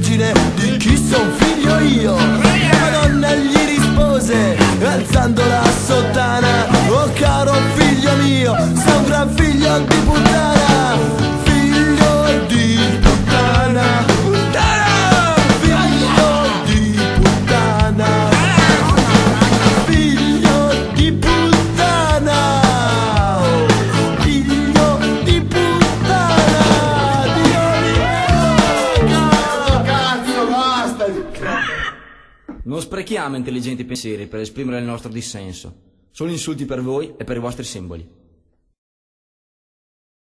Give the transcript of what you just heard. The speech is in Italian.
immagine di chi son figlio io. La donna gli rispose alzando la sottana: oh caro figlio mio, sei un gran figlio di puttana. Figlio di puttana, puttana, figlio di puttana, figlio di puttana, figlio di puttana. Cazzo, basta! Non sprechiamo intelligenti pensieri per esprimere il nostro dissenso. Solo insulti per voi e per i vostri simboli.